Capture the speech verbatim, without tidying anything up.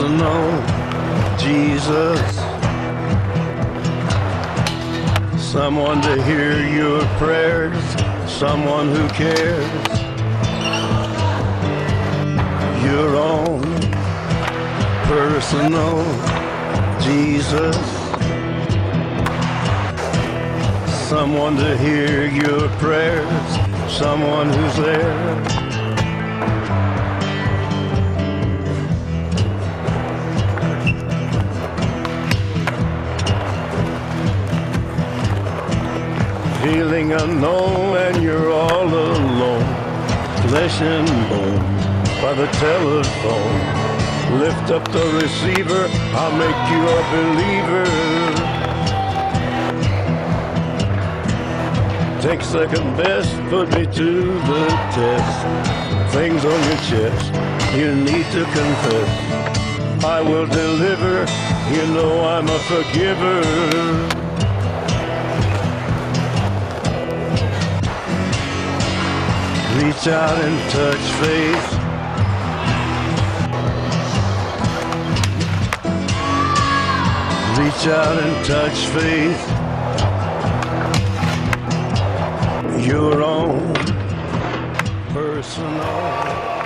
personal Jesus. Someone to hear your prayers, someone who cares. Your own personal Jesus. Someone to hear your prayers, someone who's there. Feeling unknown and you're all alone, flesh and bone by the telephone. Lift up the receiver, I'll make you a believer. Take second best, put me to the test. Things on your chest, you need to confess. I will deliver, you know I'm a forgiver. Reach out and touch faith. Reach out and touch faith. Your own personal